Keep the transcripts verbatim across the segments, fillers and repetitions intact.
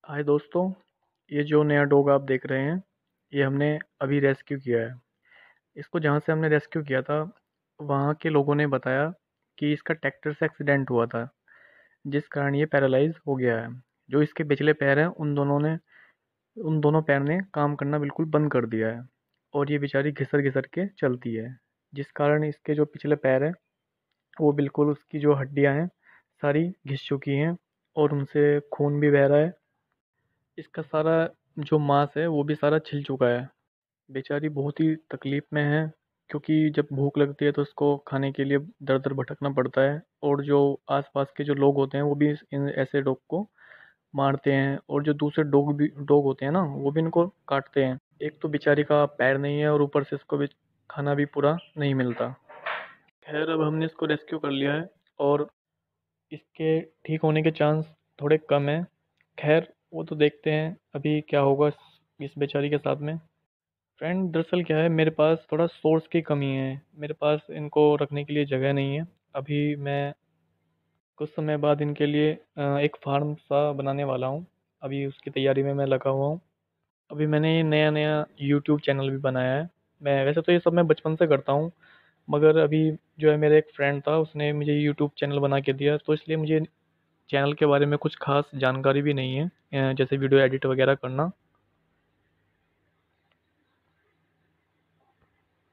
हाय दोस्तों, ये जो नया डॉग आप देख रहे हैं, ये हमने अभी रेस्क्यू किया है। इसको जहाँ से हमने रेस्क्यू किया था, वहाँ के लोगों ने बताया कि इसका ट्रैक्टर से एक्सीडेंट हुआ था, जिस कारण ये पैरालाइज हो गया है। जो इसके पिछले पैर हैं, उन दोनों ने उन दोनों पैर ने काम करना बिल्कुल बंद कर दिया है और ये बेचारी घिसर घिसर के चलती है, जिस कारण इसके जो पिछले पैर हैं, वो बिल्कुल उसकी जो हड्डियाँ हैं, सारी घिस चुकी हैं और उनसे खून भी बह रहा है। इसका सारा जो मांस है वो भी सारा छिल चुका है। बेचारी बहुत ही तकलीफ़ में है, क्योंकि जब भूख लगती है तो उसको खाने के लिए दर दर भटकना पड़ता है, और जो आसपास के जो लोग होते हैं वो भी इस- इन ऐसे डॉग को मारते हैं, और जो दूसरे डॉग भी डॉग होते हैं ना, वो भी इनको काटते हैं। एक तो बेचारी का पैर नहीं है और ऊपर से इसको भी खाना भी पूरा नहीं मिलता। खैर, अब हमने इसको रेस्क्यू कर लिया है और इसके ठीक होने के चांस थोड़े कम हैं। खैर, वो तो देखते हैं अभी क्या होगा इस इस बेचारी के साथ में। फ्रेंड, दरअसल क्या है, मेरे पास थोड़ा सोर्स की कमी है। मेरे पास इनको रखने के लिए जगह नहीं है। अभी मैं कुछ समय बाद इनके लिए अ, एक फार्म सा बनाने वाला हूँ। अभी उसकी तैयारी में मैं लगा हुआ हूँ। अभी मैंने ये नया नया यूट्यूब चैनल भी बनाया है। मैं वैसे तो ये सब मैं बचपन से करता हूँ, मगर अभी जो है, मेरा एक फ्रेंड था, उसने मुझे यूट्यूब चैनल बना के दिया, तो इसलिए मुझे चैनल के बारे में कुछ खास जानकारी भी नहीं है, अ, जैसे वीडियो एडिट वगैरह करना।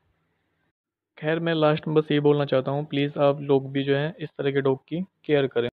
खैर, मैं लास्ट में बस ये बोलना चाहता हूँ, प्लीज़ आप लोग भी जो है इस तरह के डॉग की केयर करें।